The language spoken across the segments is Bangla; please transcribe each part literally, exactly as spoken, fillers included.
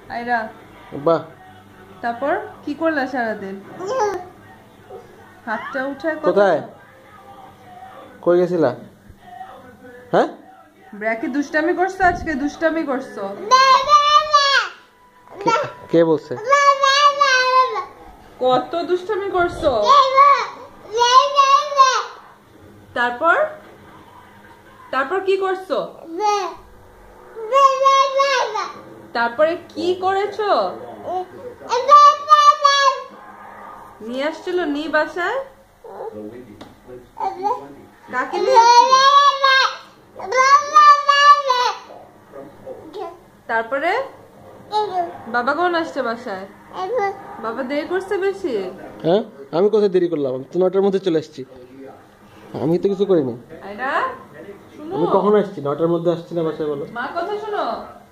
আয়রা বাহ, তারপর কি করলা সারাদিন? হাতটা উঠায় কোথায় কই গেছিলা? হ্যাঁ, ব্র্যাকে দুষ্টামি করছো, আজকে দুষ্টামি করছো। কে- কে বলছে? কত দুষ্টামি করছো। তারপর তারপর কি করছো? তারপরে কি করেছো? নিয়ে আসছিল নি বাসায়? কাকে নিয়ে আসছিল? তারপরে বাবা কখন আসছে বাসায়? বাবা দেরি করছে বেশি? হ্যাঁ, আমি কোথায় দেরি করলাম? আমি তো নটার মধ্যে চলে আসছি। আমি তো কিছু করিনি। আয়রা শুনো, আমি কখন আসছি? নটার মধ্যে আসছি না বাসায়, বলো। মা কথা শুনো।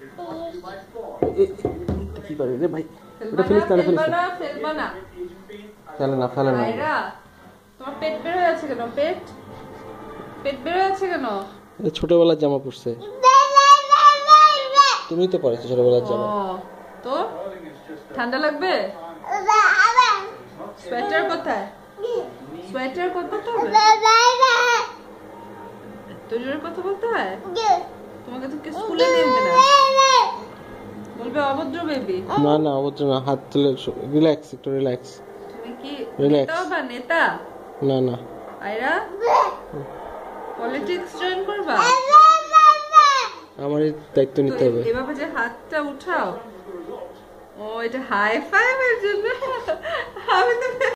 এ- এ- কি করে রে ভাই? ওটা ফেলবা ফেলিস না, না, ওটা ফেলিস ফেলবা না। না, ফেলবা না। ফেলে না, ফেলে না। আয়রা তোমার পেট বের হয়ে আছে কেন? পেট পেট বের হয়ে আছে কেন? এটা ছোটবেলার জামা পরছে। তুমি তো পরেছো ছোটবেলার জামা। ও, তো ঠান্ডা লাগবে? সোয়েটার কোথায়? সোয়েটার কোথায় হবে? এত জোরে কথা বলতে হয়? তোমাকে তো কেউ স্কুলে নেবে না, বলবে অভদ্র বেবি। না না, অবশ্য না, হাত তুলে রিল্যাক্স, একটু রিল্যাক্স। তুমি কি Relax. নেতা বা নেতা? না না, আয়রা পলিটিক্স জয়েন করবা? আমার এই দায়িত্ব তো নিতে হবে। এভাবে যে হাতটা উঠাও, ও এটা হাই ফাইভের জন্য। আমি তো